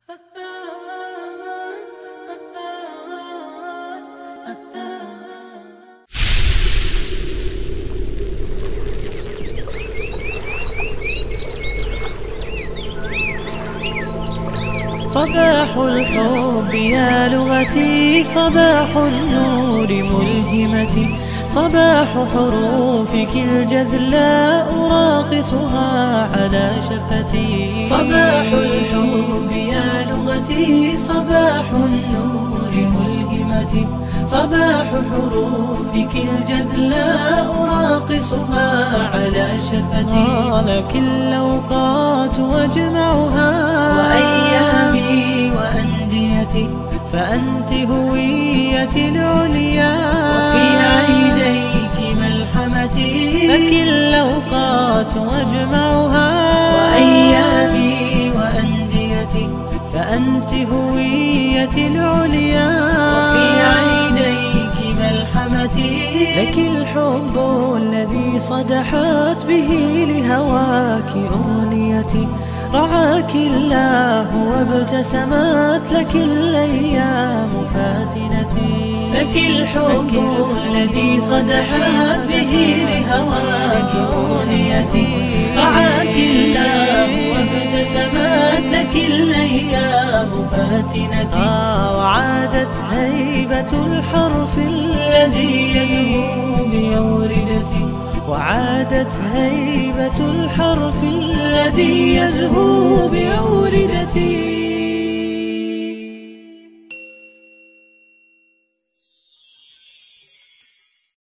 صباح الحب يا لغتي، صباح النور ملهمتي، صباح حروفك الجذلاء راقصها على شفتي. صباح الحب يا لغتي، صباح النور ملهمتي، صباح حروفك الجذلاء راقصها على شفتي. لك الأوقات واجمعها وأيامي وأنديتي، فأنت هويتي العليا وفي عينيك ملحمتي. لك الأوقات واجمعها وأيامي وأنديتي، فأنت هويتي العليا وفي عينيك ملحمتي. لك الحب الذي صدحت به لهواك أغنيتي، رعاك الله وابتسمت لك الأيام فاتنتي. لك الحب الذي صدحت به لهواك أغنيتي، رعاك الله وابتسمت لك الأيام فاتنتي. وعادت هيبة الحرف الذي يزهو بأوردتي، وعادت هيبة الحرف الذي يزهو بأوردتي.